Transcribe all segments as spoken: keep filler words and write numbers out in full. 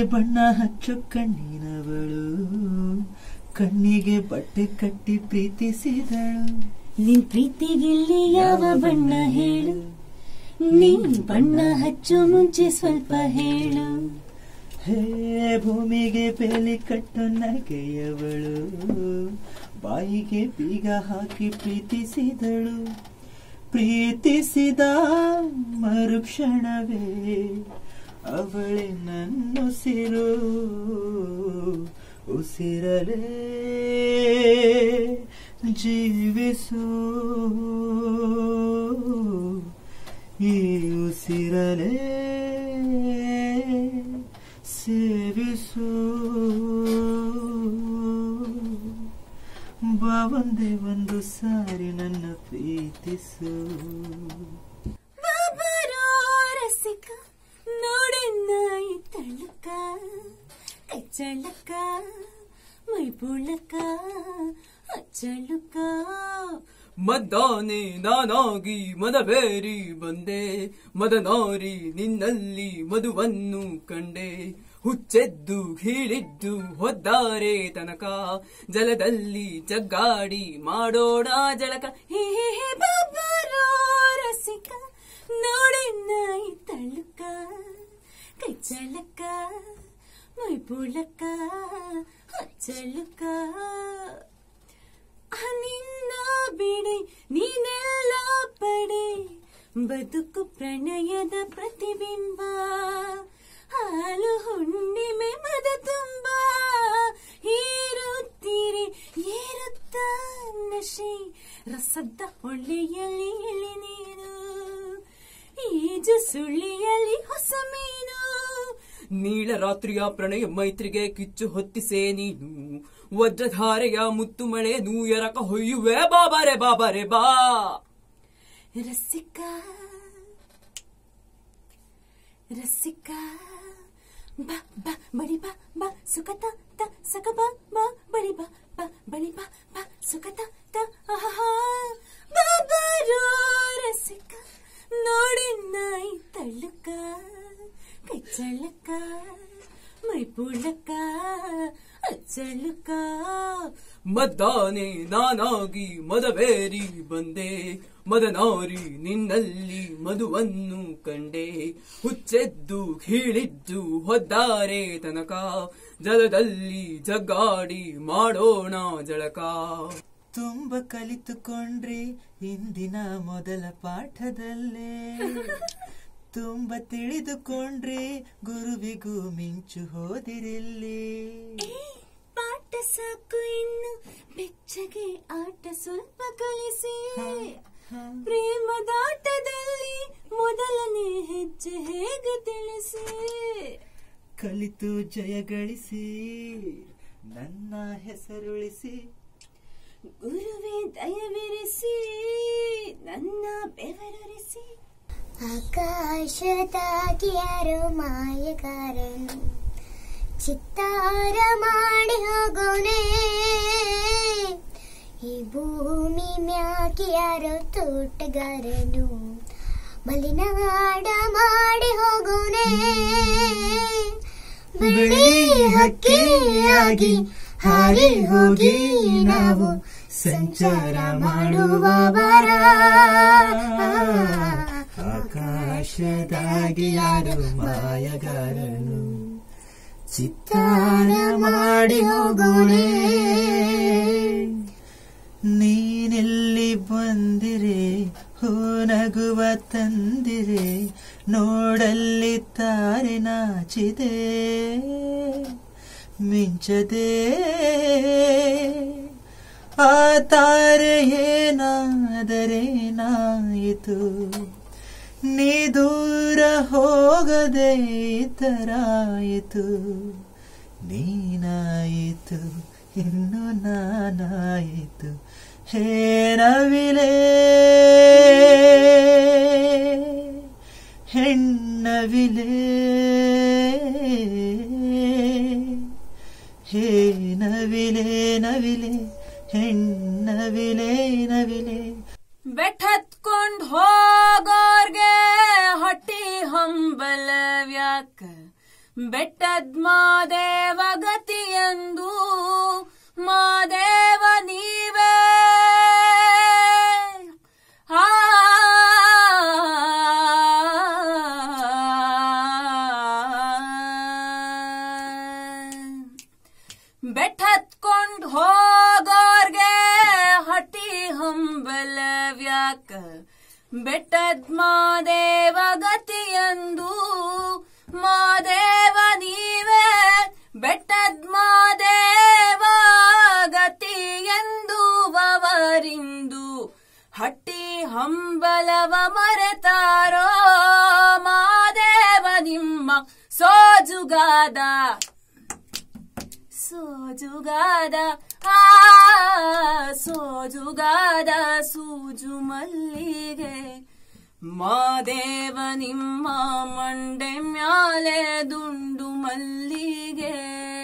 ಬಣ್ಣ ಹಚ್ಚು ಕಣ್ಣಿನವಳು, ಕಣ್ಣಿಗೆ ಬಟ್ಟೆ ಕಟ್ಟಿ ಪ್ರೀತಿಸಿದಳು. ನಿನ್ ಪ್ರೀತಿಗಿಲ್ಲಿ ಯಾವ ಬಣ್ಣ ಹೇಳು, ನೀನ್ ಬಣ್ಣ ಹಚ್ಚು ಮುಂಚೆ ಸ್ವಲ್ಪ ಹೇಳು. ಹೇ ಭೂಮಿಗೆ ಬೇಲಿ ಕಟ್ಟು ನಗೆಯವಳು, ಬಾಯಿಗೆ ಬೀಗ ಹಾಕಿ ಪ್ರೀತಿಸಿದಳು. ಪ್ರೀತಿಸಿದ ಮರುಕ್ಷಣವೇ ಅವಳೆ ನನ್ನುಸಿರು, ಉಸಿರಲೇ ಜೀವಿಸು, ಈ ಉಸಿರಲೇ ಸೇವಿಸು. ಬಾ ಒಂದೇ ಒಂದು ಸಾರಿ ನನ್ನ ಪ್ರೀತಿಸು. ಬಾಬಾರೋ ರಸಿಕ ನೋಡೆನ್ನ ಈ ತಳುಕ, ಕಚ್ಚಳಕ ಮೈ ಪುಳಕ ಅಚ್ಚಳುಕ. ಮದ್ದಾನೆ ನಾನಾಗಿ ಮದಬೇರಿ ಬಂದೆ, ಮದನಾರಿ ನಿನ್ನಲ್ಲಿ ಮಧುವನ್ನು ಕಂಡೆ. ಹುಚ್ಚೆದ್ದು ಹೀಳಿದ್ದು ಹೊದ್ದಾರೆ ತನಕ, ಜಲದಲ್ಲಿ ಜಗ್ಗಾಡಿ ಮಾಡೋಣ ಜಳಕ. ಹೇ ಹೇ ಬಾಬಾರೋ ರಸಿಕ ನೋಡೆನ್ನ ಈ ತಳುಕ, ಕಚ್ಚಳಕ ಮೈ ಪುಳಕ ಅಚ್ಚಳುಕ. ನಿನ್ನ ಬಿಡೆ ನೀನೆಲ್ಲ ಪಡೆ, ಬದುಕು ಪ್ರಣಯದ ಪ್ರತಿಬಿಂಬ. ಹಾಲು ಹುಣ್ಣಿಮೆ ಮದ ತುಂಬ ಏರುತ್ತೀರಿ ಏರುತ್ತ ನಶೆ, ರಸದ ಹೊಳೆಯಲ್ಲಿ ಎಳೆ ನೀರು, ಈಜು ಸುಳಿಯಲ್ಲಿ ಹೊಸ ಮೀನು. ನೀಳರಾತ್ರಿಯ ಪ್ರಣಯ ಮೈತ್ರಿಗೆ ಕಿಚ್ಚು ಹೊತ್ತಿಸೆ ನೀನು, ವಜ್ರಧಾರೆಯ ಮುತ್ತು ಮಳೆ ನೂಯರಕ ಹೊಯ್ಯುವೆ. ಬಾಬಾರೆ ಬಾಬಾರೆ ಬಾ ರಸಿಕ ರಸಿಕ, ಬಾ ಬಾ ಬಳಿ ಬಾ ಬಾ ಸುಖತ ತ ಸಕ ಬಾ ಬಾ ಬಳಿ ಬಾ ಬಾ ಬಳಿ ಬಾ ಬಾ ಸುಖತ ತ. ಆಹಾ ಬಾಬಾರೋ ರಸಿಕ ನೋಡೆನ್ನ ಈ ತಳುಕ, ಕಚ್ಚಳಕ ಮೈ ಪುಳಕ ಅಚ್ಚಳುಕ. ಮದ್ದಾನೆ ನಾನಾಗಿ ಮದಬೇರಿ ಬಂದೆ, ಮದನಾರಿ ನಿನ್ನಲ್ಲಿ ಮಧುವನ್ನು ಕಂಡೆ. ಹುಚ್ಚೆದ್ದು ಹೀಳಿದ್ದು ಹೊದ್ದಾರೆ ತನಕ, ಜಲದಲ್ಲಿ ಜಗ್ಗಾಡಿ ಮಾಡೋಣ ಜಳಕ. ತುಂಬ ಕಲಿತುಕೊಂಡ್ರಿ ಇಂದಿನ ಮೊದಲ ಪಾಠದಲ್ಲೇ, ತುಂಬ ತಿಳಿದುಕೊಂಡ್ರಿ ಗುರುವಿಗೂ ಮಿಂಚು ಹೋದಿರಿಲ್ಲಿ. ಪಾಠ ಸಾಕು ಇನ್ನು ಬೆಚ್ಚಗೆ ಆಟ ಸ್ವಲ್ಪ ಕಲಿಸಿ, ಪ್ರೇಮದಾಟದಲ್ಲಿ ಮೊದಲನೇ ಹೆಜ್ಜೆ ಹೇಗೆ ತಿಳಿಸಿ. ಕಲಿತು ಜಯ ಗಳಿಸಿ ನನ್ನ ಹೆಸರುಳಿಸಿ, ಗುರುವೇ ದಯವಿರಿಸಿ ನನ್ನ ಬೆವರಿಸಿ. ಆಕಾಶದಾಗಿ ಯಾರೋ ಮಾಯಗಾರನು ಚಿತ್ತಾರ ಮಾಡಿ ಹೋಗೋನೆ, ಈ ಭೂಮಿ ಮ್ಯಾಕೆ ಯಾರೋ ತೋಟಗಾರನು ಮಲೆನಾಡ ಮಾಡಿ ಹೋಗೋನೆ. ಬಿಳಿ ಹಕ್ಕಿಯಾಗಿ ಹಾರಿ ಹೋಗಿ ನಾವು ಸಂಚಾರ ಮಾಡುವ ಬರ. ಆಕಾಶದಾಗಿ ಯಾರು ಮಾಯಗಾರನು ಚಿತ್ತಾರ ಮಾಡಿ ಹೋಗೋಣೆ. ನೀನೆಲ್ಲಿ ಬಂದಿರೆ ಹೋ ನಗುವ ತಂದಿರೆ, ನೋಡಲ್ಲಿ ತಾರೆ ನಾಚಿದೆ ಮಿಂಚದೆ. ಆ ತಾರೆ ಏನಾದರೇನಾಯಿತು, ನೀ ದೂರ ಹೋಗದೆ ತರಾಯಿತು. ನೀನಾಯಿತು ಇನ್ನು ನಾನಾಯಿತು, ಹೇ ನವಿಲೆ ಹೆಣ್ಣವಿಲೆ, ಹೇ ನವಿಲೆ ನವಿಲೆ ಹೆಣ್ಣವಿಲೆ ನವಿಲೆ. ಬೆಟ್ಟತ್ಕೊಂಡ್ ಹೋಗೋರ್ಗೆ ಹೊಟ್ಟಿ ಹಂಬಲವ್ಯಾಕ, ಬೆಟ್ಟದ್ ಮಾದೇವ ಗತಿಯೆಂದು ಮಾದೇವ ನೀವೇ ಆ ಬೆಟ್ಟತ್ಕೊಂಡ್ ಹೋಗೋರ್ಗೆ ಹಟಿ ಹಂಬಲವ್ಯಾಕ ಬೆಟ್ಟದ್ ಮಾದೇವ ಗತಿಯಂದು ಮಾದೇವ ನೀವೇ ಬೆಟ್ಟದ್ ಮಾದೇವ ಗತಿಯೆಂದು ಅವರಿಂದು ಹಟ್ಟಿ ಹಂಬಲವ ಮರೆತಾರೋ ಮಾದೇವ ನಿಮ್ಮ ಸೋಜುಗಾದ ಸೋಜುಗಾದ ಆ ಸೋಜುಗಾದ ಸೂಜು ಮಲ್ಲಿಗೆ ಮಾದೇವ ನಿಮ್ಮ ಮಂಡೆ ಮ್ಯಾಲೆ ದುಂಡು ಮಲ್ಲಿಗೆ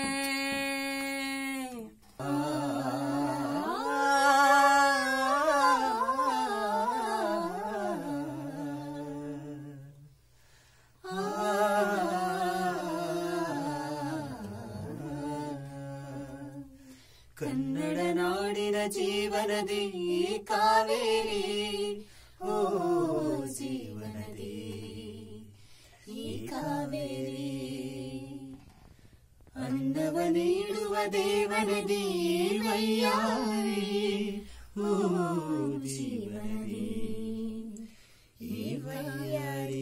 ಕನ್ನಡ ನಾಡಿನ ಜೀವನದಿ ಕಾವೇರಿ ಓ ಜೀವನದಿ ಈ ಕಾವೇರಿ ಅನ್ನವ ನೀಡುವ ದೇವನದಿ ವೈಯಾರಿ ಓ ಜೀವನದಿ ಈ ವೈಯಾರಿ.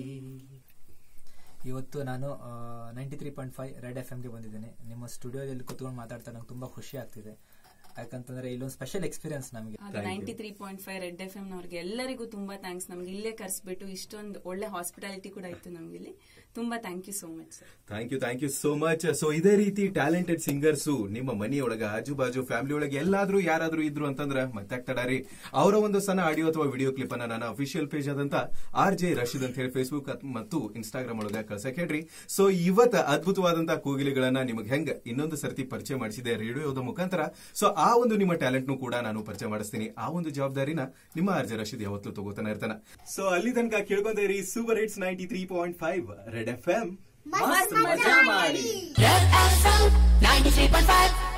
ಇವತ್ತು ನಾನು ninety three point five red F ಎಮ್ಗೆ ಬಂದಿದ್ದೇನೆ. ನಿಮ್ಮ ಸ್ಟುಡಿಯೋದಲ್ಲಿ ಕುತ್ಕೊಂಡು ಮಾತಾಡ್ತಾ ನಂಗೆ ತುಂಬಾ ಖುಷಿ ಆಗ್ತಿದೆ. ಯಾಕಂತಂದ್ರೆ ಇಲ್ಲೊಂದು ಸ್ಪೆಷಲ್ ಎಕ್ಸ್ಪೀರಿಯನ್ಸ್ ನಮಗೆ. Ninety three point five red F M ನವ್ರಿಗೆ ಎಲ್ಲರಿಗೂ ತುಂಬಾ ಥ್ಯಾಂಕ್ಸ್. ನಮ್ಗೆ ಇಲ್ಲೇ ಕರ್ಸ್ಬಿಟ್ಟು ಇಷ್ಟೊಂದು ಒಳ್ಳೆ ಹಾಸ್ಪಿಟಾಲಿಟಿ ಕೂಡ ಇತ್ತು ನಮ್ಗೆ ಇಲ್ಲಿ. ತುಂಬಾ thank you so much sir. Thank you thank you so much. So ಇದೇ ರೀತಿ ಟ್ಯಾಲೆಂಟೆಡ್ ಸಿಂಗರ್ಸ್ ನಿಮ್ಮ ಮನೆಯೊಳಗ ಆಜು ಬಾಜು ಫ್ಯಾಮಿಲಿ ಒಳಗೆ ಎಲ್ಲಾದ್ರೂ ಯಾರಾದ್ರೂ ಇದ್ರು ಅಂತಂದ್ರೆ ಮತ್ತೆ ಆಗ್ತಡಾರಿ ಅವರ ಒಂದು ಸಣ್ಣ ಆಡಿಯೋ ಅಥವಾ ವಿಡಿಯೋ ಕ್ಲಿಪ್ ಅನ್ನ ನನ್ನ ಅಫಿಷಿಯಲ್ ಪೇಜ್ ಆದಂತ ಆರ್ ಜೆ ರಶೀದ್ ಅಂತ ಹೇಳಿ ಫೇಸ್ಬುಕ್ ಮತ್ತು ಇನ್ಸ್ಟಾಗ್ರಾಮ್ ಒಳಗ ಕಳ್ಸಕ್ ಹೇಳ್ರಿ. ಸೊ ಇವತ್ತ ಅದ್ಭುತವಾದಂತಹ ಕೋಗಿಲೆಗಳನ್ನ ನಿಮಗೆ ಹೆಂಗ್ ಇನ್ನೊಂದು ಸರ್ತಿ ಪರಿಚಯ ಮಾಡಿಸಿದೆ ರೇಡಿಯೋದ ಮುಖಾಂತರ. ಸೊ ಆ ಒಂದು ನಿಮ್ಮ ಟ್ಯಾಲೆಂಟ್ ನು ಕೂಡ ನಾನು ಪರಿಚಯ ಮಾಡಿಸ್ತೀನಿ. ಆ ಒಂದು ಜವಾಬ್ದಾರಿನ ನಿಮ್ಮ ಆರ್ ಜೆ ರಶೀದ್ ಯಾವತ್ತೂ ತಗೋತಾನೆ ಇರ್ತಾನ. ಸೊ ಅಲ್ಲಿ ತನಕ ಕೇಳ್ಕೊಂತ ಇರಿ super hits ninety three point five red F M. ಮಸ್ತ್ ಮಜಾ ಮಾಡಿ. Red F M ninety-three point five